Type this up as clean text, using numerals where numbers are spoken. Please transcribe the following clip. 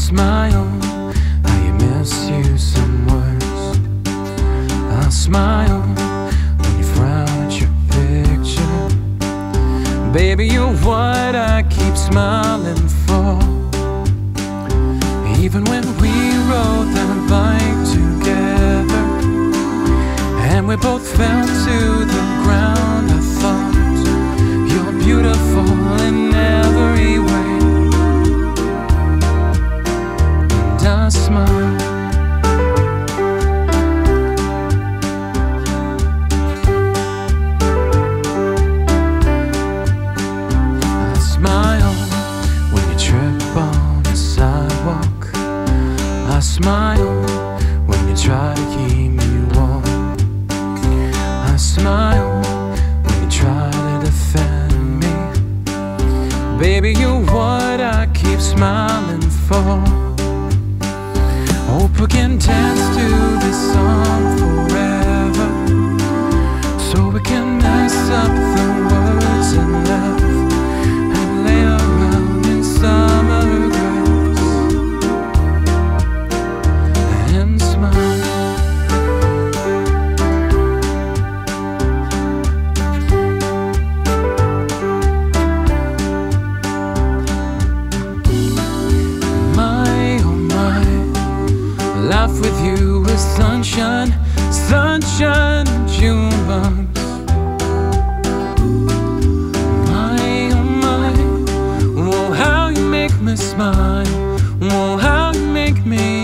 smile, I miss you some words. I smile when you frown at your picture. Baby, you're what I keep smiling for. Even when we rode the bike together and we both fell to the ground, I thought you're beautiful in every way. And I smile. I smile when you trip on the sidewalk. I smile when you try to keep me warm. I smile when you try to defend me. Baby, you're what I keep smiling for. Hope we can dance to this song forever, so we can mess up the words and laugh and lay around in summer grass and smile. My, oh my, life with you is sunshine, sunshine and June bugs. My, oh my, oh how you make me smile, oh how you make me